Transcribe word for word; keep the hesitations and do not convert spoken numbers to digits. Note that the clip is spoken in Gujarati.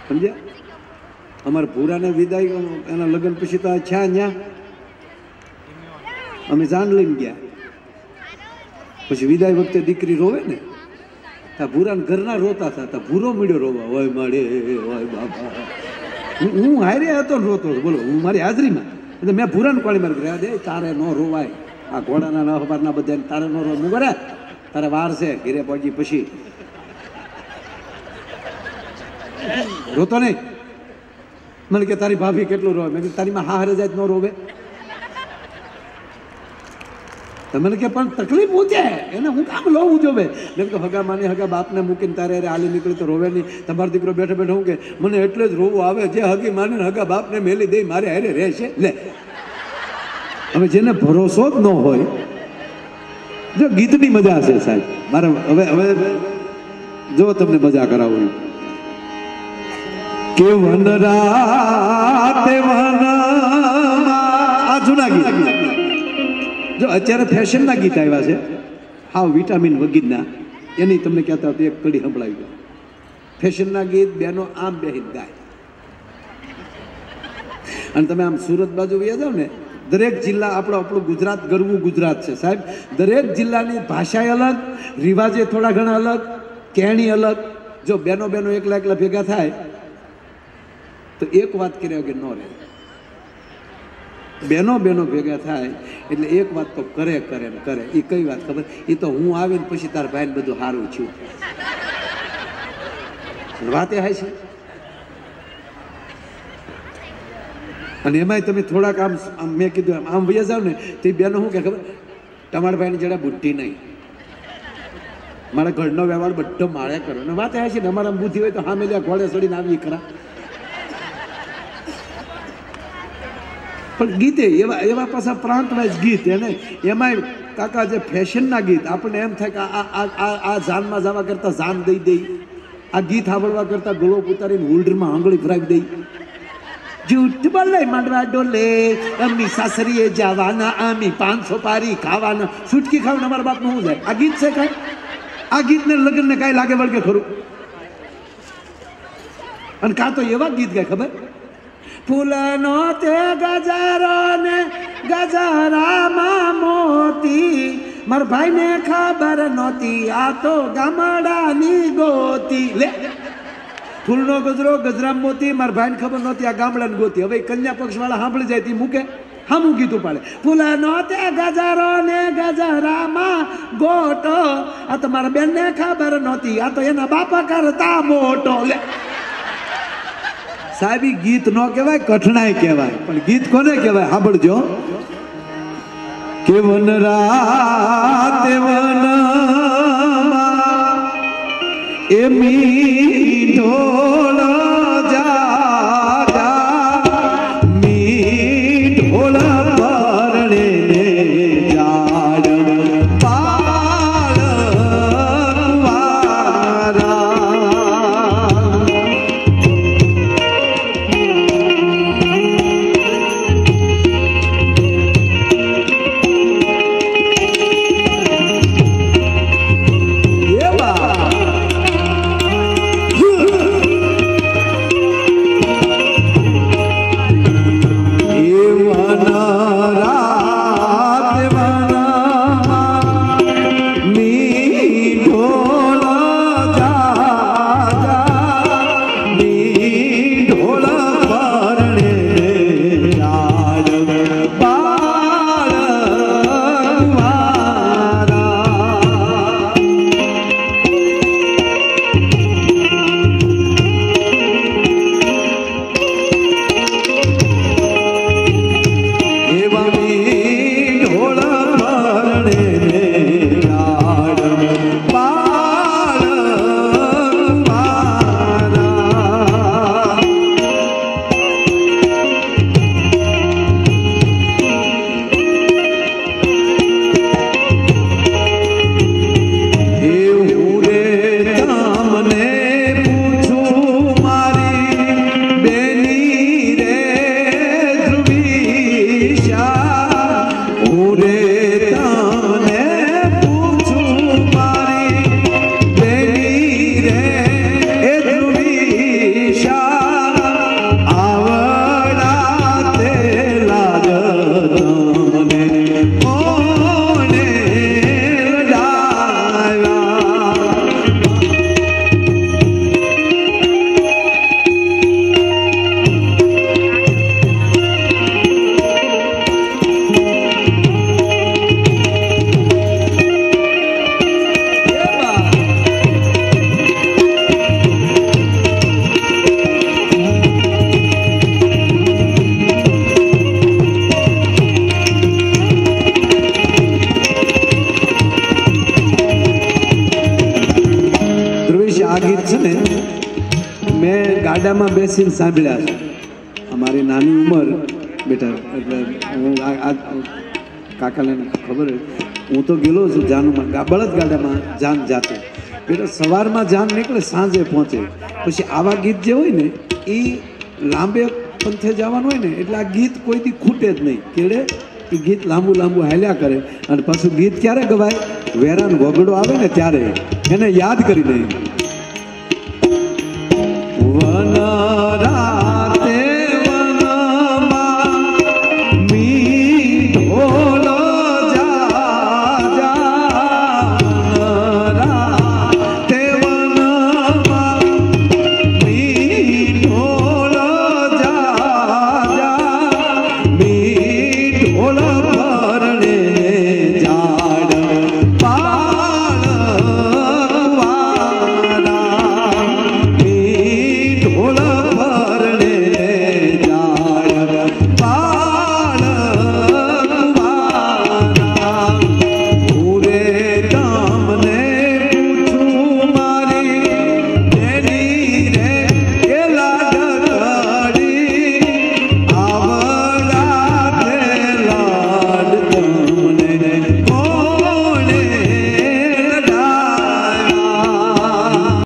સમજ્યા? અમારા ભૂરાને વિદાય એના લગ્ન પછી તો છા ન્યા અમે જાન લઈને ગયા. પછી વિદાય વખતે દીકરી રોવે ને તા ભૂરાને ઘરના રોતા હતા. તા ભૂરો મળ્યો રોવા, હોય મળે હોય બાબા. હું હારે હતો ને રોતો હતો, બોલો, હું મારી હાજરીમાં. એટલે મેં ભૂરાને કોળી મારી રહ્યા દે તારે ન રોવાય, આ ઘોડાના ન ખબરના બધા તારે ન રોવા. હું કરે તારે વાર છે ઘેરે પહોંચી પછી રોતો નહીં. મને કે તારી ભાભી કેટલું રોવે? મેં કીધું તારી માં હા હારે જાય ન રોવે. મને કે પણ તકલીફ પૂછે એને હું કામ લોવું જોવે. મેં કીધું હગા માની હગા બાપને મૂકીને તારે અરે હાલી નીકળી તો રોવે નહીં. તમારો દીકરો બેઠો બેઠો હું કે મને એટલે જ રોવું આવે જે હગી માની હગા બાપને મેલી દઈ મારે હારે રહેશે. લે હવે જેને ભરોસો જ ન હોય. જો ગીતની મજા છે સાહેબ મારે. હવે હવે જો તમને મજા કરાવું કે વન રાતે વન આ જૂના ગીત. જો અત્યારે ફેશનના ગીત આવ્યા છે હા વિટામિન વગીરના, એની તમને કહેતા હતા એક કડી સંભળાવી દો. ફેશનના ગીત બેનો આમ બેહીન ગાય. અને તમે આમ સુરત બાજુ વ્યા જાવ ને, દરેક જિલ્લા આપણો આપણું ગુજરાત ગરવું ગુજરાત છે સાહેબ. દરેક જિલ્લાની ભાષા અલગ, રિવાજે થોડા ઘણા અલગ, કહેણી અલગ. જો બેનો બેનો એકલા એકલા ભેગા થાય તો એક વાત કર્યા વગર ન રહે. બેનો બેનો ભેગા થાય એટલે એક વાત તો કરે કરે ને કરે. એ કઈ વાત ખબર? એ તો હું આવીને પછી તાર ભાઈને બધું સારું છું વાતે હાય છે. અને એમાંય તમે થોડાક આમ આમ મેં કીધું આમ વૈયા જાવ ને તો એ બેનો શું કે ખબર? તમારા ભાઈની જરા બુદ્ધિ નહીં, મારા ઘરનો વ્યવહાર બધો માળે કરો ને વાતે હાય છે ને. અમારા બુદ્ધિ હોય તો હા મેલ્યા ઘોડે ચડીને આવી ખરા. પણ ગીતે એવા એવા પાછા પ્રાંત વાઇઝ ગીત. એને એમાંય કાકા જે ફેશનના ગીત આપણને એમ થાય કે આ આ આ જાનમાં જવા કરતાં જાન દઈ દઈ, આ ગીત સાંભળવા કરતાં ગળો ઉતારીને હોલ્ડરમાં આંગળી ભરાવી દઈ. જૂઠ બોલે માંડવા ડોલે અમી સાસરીએ જવાના, આમી પાંચસો પારી ખાવાના, છૂટકી ખાવ અમારા બાપનું શું જાય? આ ગીત છે કાંઈ? આ ગીતને લગ્નને કાંઈ લાગે વળગે ખરું? અને કાં તો એવા ગીત ગાય ખબર? ફૂલનો તે ગજારો ને ગજરામાં મોતી, માર ભાઈને ખબર નહોતી આ તો ગામડાની ગોતી. લે ફૂલનો ગજરો ગજરામ મોતી, માર ભાઈને ખબર નહોતી આ ગામડાની ગોતી. હવે કન્યા પક્ષ વાળા સાંભળી જાય તી મૂકે હામું ગીતું પાડે. ફૂલનો તે ગજારો ને ગજરામાં ગોટો, આ તો મારા બેનને ખબર નહોતી આ તો એના બાપા કરતા મોટો. લે સાહેબ ગીત ન કહેવાય, કઠણાઈ કહેવાય. પણ ગીત કોને કહેવાય સાંભળજો. કે વન રાતે વન એ મીઠોળ જા મીઠોળ પરણે જાડ પાળ ગાડામાં બેસીને સાંભળ્યા છે અમારી નાની ઉંમર બેટા એટલે હું આ કાકાને ખબર હું તો ગયેલો છું જાનુમાં બળદ ગાડામાં જાન જાતે બેટા સવારમાં જાન નીકળે સાંજે પહોંચે પછી આવા ગીત જે હોય ને એ લાંબે પંથે જવાનું હોય ને એટલે આ ગીત કોઈથી ખૂટે જ નહીં કેળે એ ગીત લાંબુ લાંબુ હાલ્યા કરે અને પાછું ગીત ક્યારે ગવાય વેરાન વગડો આવે ને ત્યારે એને યાદ કરી દઈએ વના